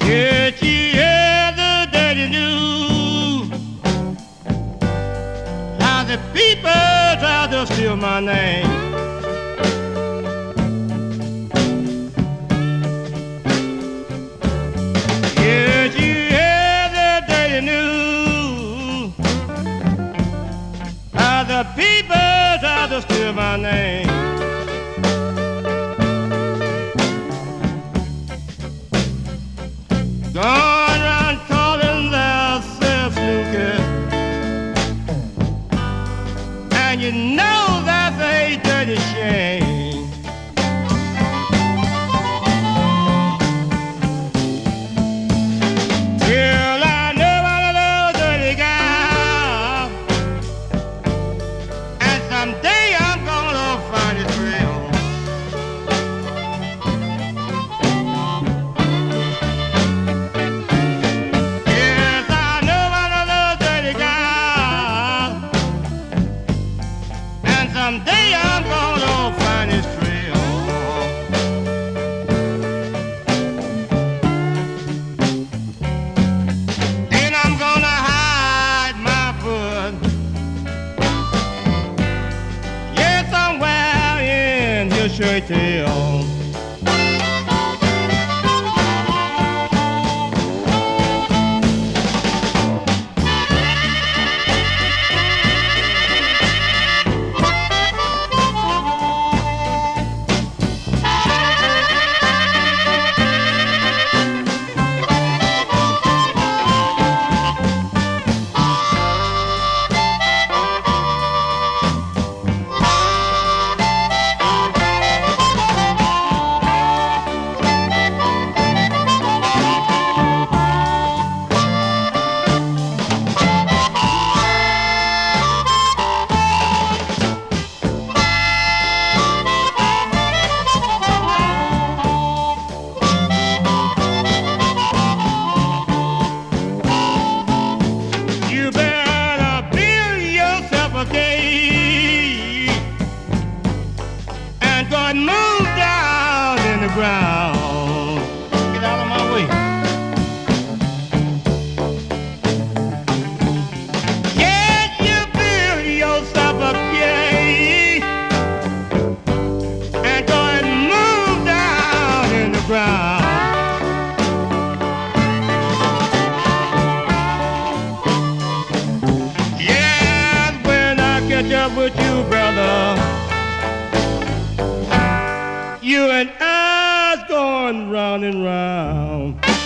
Did you hear the dirty news? How the people try to steal my name. Did you hear the dirty news? How the people try to steal my name. Going around calling themselves snookers, and you know that's a dirty shame. Well, I know one of those dirty guys, and someday I'm gonna find his trail. Someday I'm gonna find his trail. And I'm gonna hide my foot, yeah, somewhere in his shirt tail. And move down in the ground. Get out of my way. Yes, you build yourself a cave and go and move down in the ground. Yes, when I catch up with you, brother, you and I's going round and round.